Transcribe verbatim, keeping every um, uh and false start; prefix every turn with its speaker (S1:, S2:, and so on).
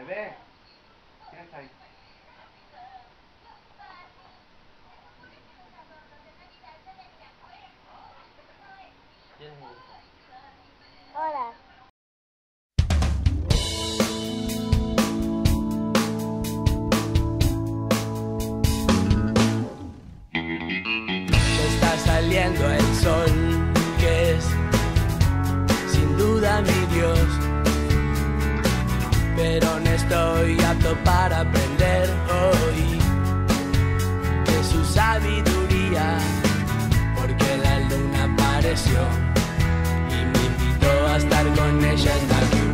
S1: Bebé, ¿quién está ahí? ¿Quién es ella?
S2: Hola.
S3: Ya está saliendo el sol, que es sin duda mi Dios, pero no estoy apto para aprender hoy de su sabiduría, porque la luna apareció y me invitó a estar con ella en la lluvia.